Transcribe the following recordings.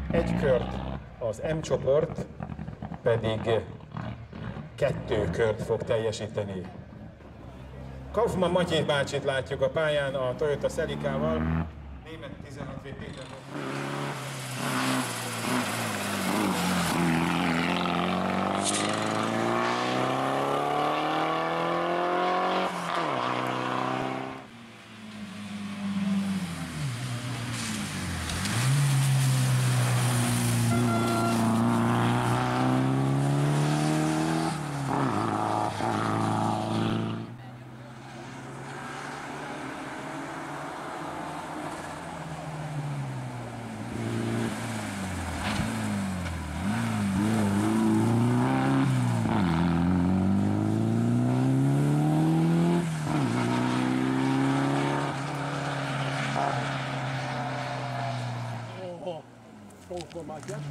egy kört, az M csoport pedig 2 kört fog teljesíteni. Kaufmann Matyi bácsit látjuk a pályán a Toyota Celicával. Német 16 Péter. Konformáciát.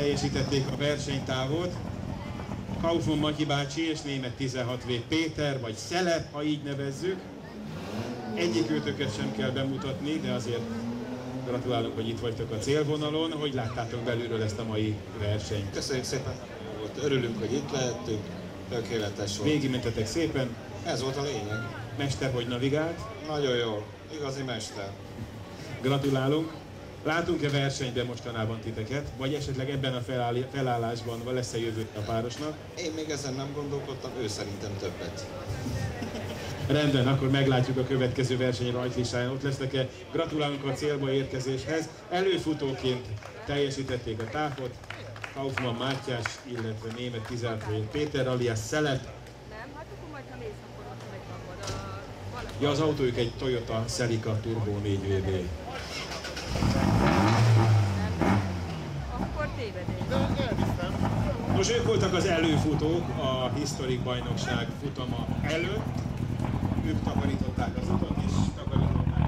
teljesítették a versenytávot. Kaufmann Matyi bácsi és német 16 V Péter, vagy Szelep, ha így nevezzük. Egyikőtöket sem kell bemutatni, de azért gratulálunk, hogy itt vagytok a célvonalon. Hogy láttátok belülről ezt a mai versenyt? Köszönjük szépen, örülünk, hogy itt lehettünk, tökéletes volt. Végigmentetek szépen. Ez volt a lényeg. Mester hogy navigált? Nagyon jól, igazi mester. Gratulálunk. Látunk-e versenyben mostanában titeket? Vagy esetleg ebben a felállásban lesz-e jövő a párosnak? Én még ezen nem gondolkodtam, ő szerintem többet. Rendben, akkor meglátjuk a következő verseny rajtlistáján. Ott lesznek-e? Gratulálunk a célba érkezéshez. Előfutóként teljesítették a távot. Kaufmann Mátyás, illetve német 16 V Péter alias Szelep. Nem, hát akkor majd ha mész, akkor ott megvan Ja, az autójuk egy Toyota Celica Turbo 4WD. Akkor tévedés. Nos, ők voltak az előfutók a Historic bajnokság futama előtt. Ők takarították az utat és takarították